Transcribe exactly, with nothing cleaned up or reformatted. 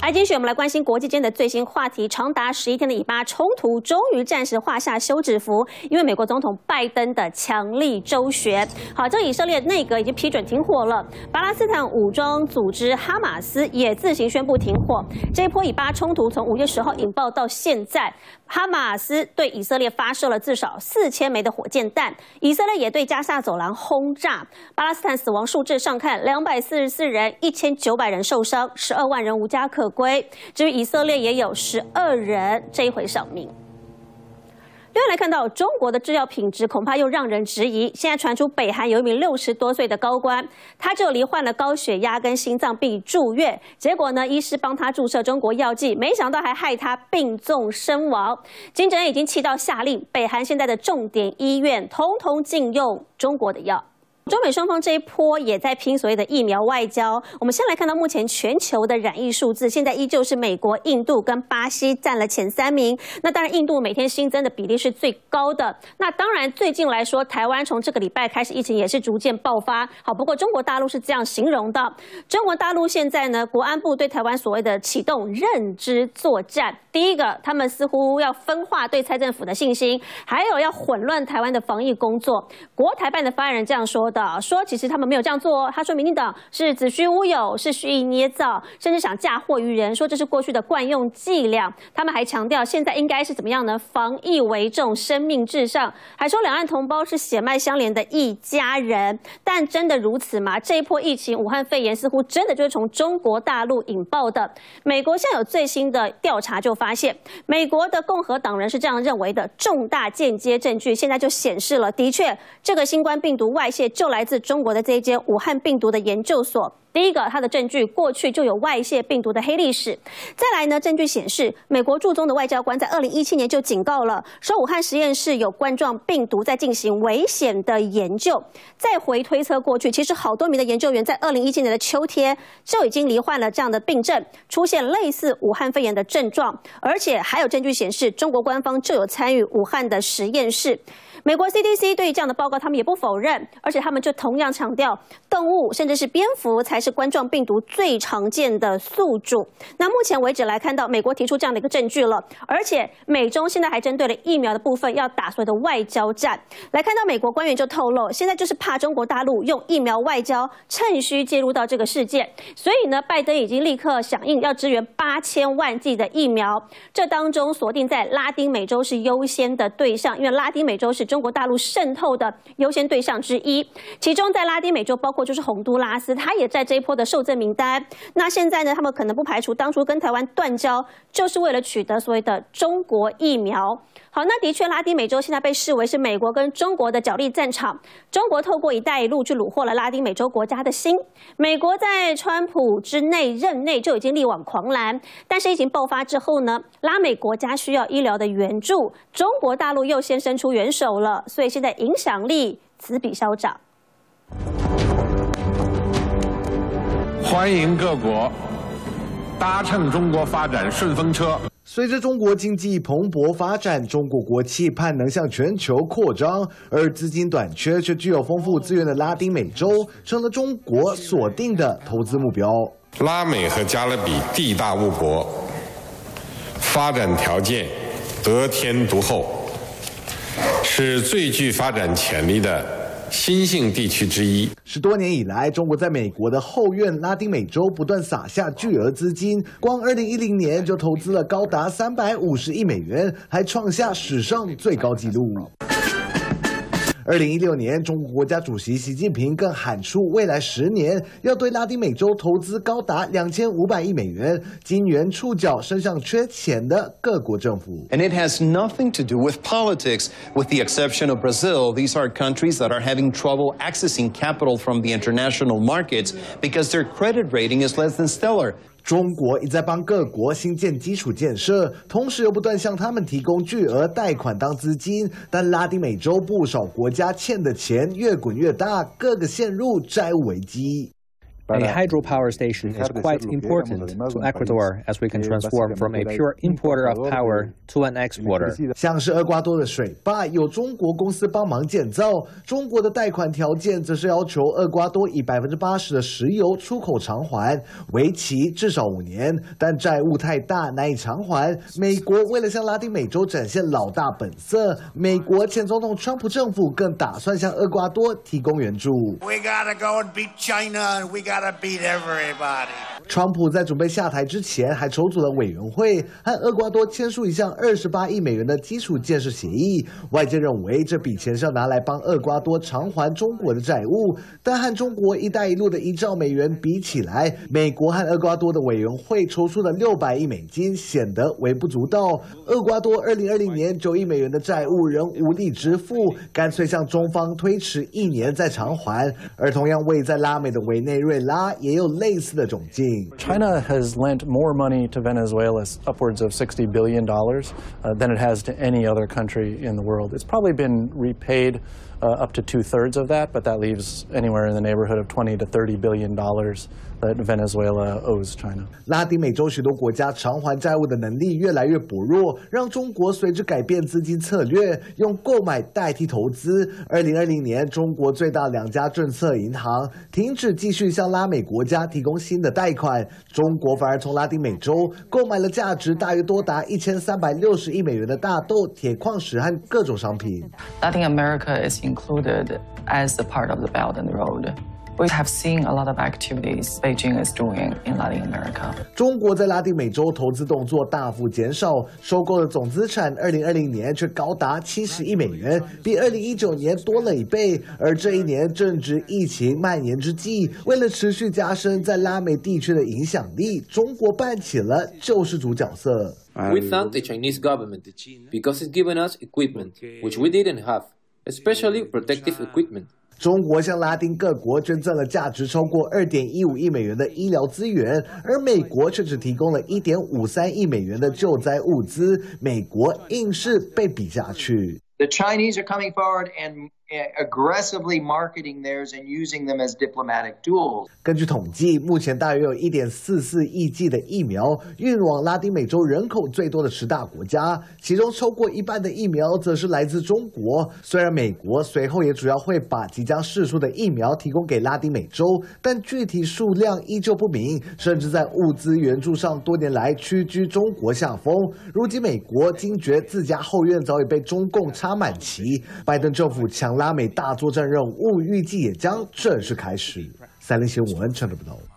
而继续我们来关心国际间的最新话题，长达十一天的以巴冲突终于暂时画下休止符，因为美国总统拜登的强力周旋。好，这个以色列内阁已经批准停火了，巴勒斯坦武装组织哈马斯也自行宣布停火。这一波以巴冲突从五月十号引爆到现在，哈马斯对以色列发射了至少四千枚的火箭弹，以色列也对加萨走廊轰炸。巴勒斯坦死亡数字上看，两百四十四人，一千九百人受伤，十二万人无家可归。至于以色列，也有十二人这一回丧命。另外来看到中国的制药品质恐怕又让人质疑。现在传出北韩有一名六十多岁的高官，他就罹患了高血压跟心脏病住院，结果呢，医师帮他注射中国药剂，没想到还害他病重身亡。金正恩已经气到下令，北韩现在的重点医院通通禁用中国的药。中美双方这一波也在拼所谓的疫苗外交。我们先来看到目前全球的染疫数字，现在依旧是美国、印度跟巴西占了前三名。那当然，印度每天新增的比例是最高的。那当然，最近来说，台湾从这个礼拜开始疫情也是逐渐爆发。好，不过中国大陆是这样形容的：中国大陆现在呢，国安部对台湾所谓的启动认知作战。第一个，他们似乎要分化对蔡政府的信心，还有要混乱台湾的防疫工作。国台办的发言人这样说。说其实他们没有这样做哦。他说，民进党是子虚乌有，是蓄意捏造，甚至想嫁祸于人，说这是过去的惯用伎俩。他们还强调，现在应该是怎么样呢？防疫为重，生命至上，还说两岸同胞是血脉相连的一家人。但真的如此吗？这一波疫情，武汉肺炎似乎真的就是从中国大陆引爆的。美国现在有最新的调查就发现，美国的共和党人是这样认为的：重大间接证据现在就显示了，的确，这个新冠病毒外泄就来自中国的这一间武汉病毒的研究所。第一个，它的证据过去就有外泄病毒的黑历史。再来呢，证据显示，美国驻中的外交官在二零一七年就警告了，说武汉实验室有冠状病毒在进行危险的研究。再回推测过去，其实好多名的研究员在二零一七年的秋天就已经罹患了这样的病症，出现类似武汉肺炎的症状，而且还有证据显示，中国官方就有参与武汉的实验室。美国 C D C 对于这样的报告，他们也不否认，而且他们就同样强调，动物甚至是蝙蝠才是冠状病毒最常见的宿主。那目前为止来看到，美国提出这样的一个证据了，而且美中现在还针对了疫苗的部分要打所谓的外交战。来看到美国官员就透露，现在就是怕中国大陆用疫苗外交趁虚介入到这个事件，所以呢，拜登已经立刻响应，要支援八千万剂的疫苗。这当中锁定在拉丁美洲是优先的对象，因为拉丁美洲是中国大陆渗透的优先对象之一，其中在拉丁美洲包括就是洪都拉斯，它也在这一波的受赠名单。那现在呢，他们可能不排除当初跟台湾断交，就是为了取得所谓的中国疫苗。好，那的确，拉丁美洲现在被视为是美国跟中国的角力战场。中国透过“一带一路”去虏获了拉丁美洲国家的心。美国在川普之内任内就已经力挽狂澜，但是疫情爆发之后呢，拉美国家需要医疗的援助，中国大陆又先伸出援手了，所以现在影响力此比消长。 欢迎各国搭乘中国发展顺风车。 随着中国经济蓬勃发展，中国国企盼能向全球扩张，而资金短缺却具有丰富资源的拉丁美洲，成了中国锁定的投资目标。 拉美和加勒比地大物博，发展条件得天独厚，是最具发展潜力的新兴地区之一。 十多年以来，中国在美国的后院拉丁美洲不断撒下巨额资金，光二零一零年就投资了高达三百五十亿美元，还创下史上最高纪录。二零一六年，中国国家主席习近平更喊出，未来十年要对拉丁美洲投资高达两千五百亿美元，金援触角伸向缺钱的各国政府。 And it has nothing to do with politics, with the exception of Brazil. These are countries that are having trouble accessing capital from the international markets because their credit rating is less than stellar. 中国一再帮各国兴建基础建设，同时又不断向他们提供巨额贷款当资金，但拉丁美洲不少国家欠的钱越滚越大，各个陷入债务危机。 A hydropower station is quite important to Ecuador as we can transform from a pure importer of power to an exporter. 像是厄瓜多的水坝有中国公司帮忙建造，中国的贷款条件则是要求厄瓜多以百分之八十的石油出口偿还，为期至少五年，但债务太大难以偿还。美国为了向拉丁美洲展现老大本色，美国前总统川普政府更打算向厄瓜多提供援助。 We gotta go and beat China, and we gotta beat everybody. 川普在准备下台之前，还筹组了委员会，和厄瓜多签署一项二十八亿美元的基础建设协议。外界认为这笔钱是要拿来帮厄瓜多偿还中国的债务，但和中国“一带一路”的一兆美元比起来，美国和厄瓜多的委员会筹出的六百亿美金显得微不足道。厄瓜多二零二零年九亿美元的债务仍无力支付，干脆向中方推迟一年再偿还。而同样位在拉美的委内瑞拉也有类似的窘境。 China has lent more money to Venezuela, upwards of sixty billion dollars, uh, than it has to any other country in the world. It's probably been repaid uh, up to two-thirds of that, but that leaves anywhere in the neighborhood of twenty to thirty billion dollars that Venezuela owes China. 拉丁美洲许多国家偿还债务的能力越来越薄弱，让中国随之改变资金策略，用购买代替投资。二零二零年，中国最大两家政策银行停止继续向拉美国家提供新的贷款，中国反而从拉丁美洲购买了价值大约多达一千三百六十亿美元的大豆、铁矿石和各种商品。 Latin America is included as a part of the Belt and Road. We have seen a lot of activities Beijing is doing in Latin America. 中国在拉丁美洲投资动作大幅减少，收购的总资产二零二零年却高达七十亿美元，比二零一九年多了一倍。而这一年正值疫情蔓延之际，为了持续加深在拉美地区的影响力，中国扮起了救世主角色。 We thank the Chinese government because it's given us equipment which we didn't have, especially protective equipment. 中国向拉丁各国捐赠了价值超过二点一五亿美元的医疗资源，而美国却只提供了一点五三亿美元的救灾物资，美国硬是被比下去。 The Chinese are coming forward and aggressively marketing theirs and using them as diplomatic tools. 根据统计，目前大约有一点四四亿剂的疫苗运往拉丁美洲人口最多的十大国家，其中超过一半的疫苗则是来自中国。虽然美国随后也主要会把即将释出的疫苗提供给拉丁美洲，但具体数量依旧不明，甚至在物资援助上多年来屈居中国下风。如今美国惊觉自家后院早已被中共插满旗，拜登政府强拉美大作战任务预计也将正式开始。三立新闻陈德不到。